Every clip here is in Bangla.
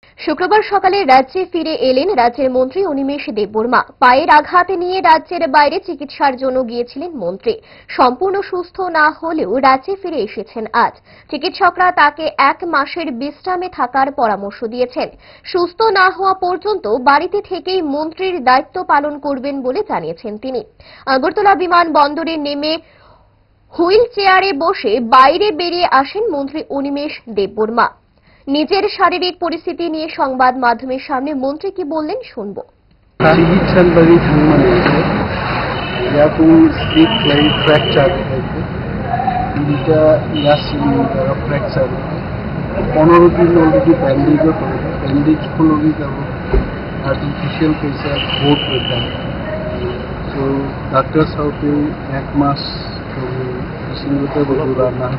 শুক্রবার সকালে রাজ্যে ফিরে এলেন রাজ্যের মন্ত্রী অনিমেষ দেববর্মা। পায়ের আঘাত নিয়ে রাজ্যের বাইরে চিকিৎসার জন্য গিয়েছিলেন মন্ত্রী। সম্পূর্ণ সুস্থ না হলেও রাজ্যে ফিরে এসেছেন আজ। চিকিৎসকরা তাকে 1 মাসের বিশ্রামে থাকার পরামর্শ দিয়েছেন। সুস্থ না হওয়া পর্যন্ত বাড়িতে থেকেই মন্ত্রীর দায়িত্ব পালন করবেন বলে জানিয়েছেন তিনি। আগরতলা বিমানবন্দরে নেমে হুইল চেয়ারে বসে বাইরে বেরিয়ে আসেন মন্ত্রী অনিমেষ দেববর্মা। নিজের শারীরিক পরিস্থিতি নিয়ে সংবাদ মাধ্যমের সামনে মন্ত্রী কি বললেন শুনবো। চিকিৎসার বাড়ি ফ্র্যাকচার তিনটা ফ্র্যাকচার 15 দিন অলরেডি ব্যান্ডেজও করে ব্যান্ডেজ খুলবি যাব आर्टिफिशियल कैसा बोर्ड रहता है तो डॉक्टर साहब के 1 मास तो बदूरा ना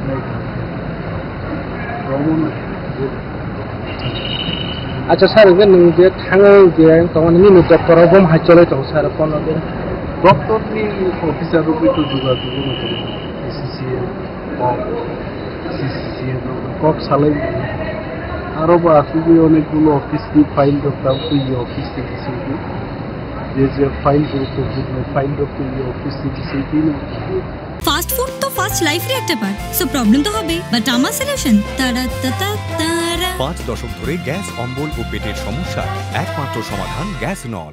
अच्छा सर जे थाङो जे तमानि डक्टर बम हाइचले तो सर फोन दे डॉक्टर नि ऑफिसर को तो যোগাযোগ করতে এসিসিএ কক সালাই আরো বাকি অনেকগুলো অফিস কি ফাইল করতাম ওই অফিস থেকে সেই যে ফাইল গুরুত্বপূর্ণ ফাইল করতে ওই অফিস থেকে সেই ফাস্ট ফুড তো ফাস্ট লাইফ রে একটা পার্ট সো প্রবলেম তো হবে বাট আমার সলিউশন তারা 5 দশক ধরে গ্যাস অম্বল ও পেটের সমস্যা একমাত্র সমাধান গ্যাস নল।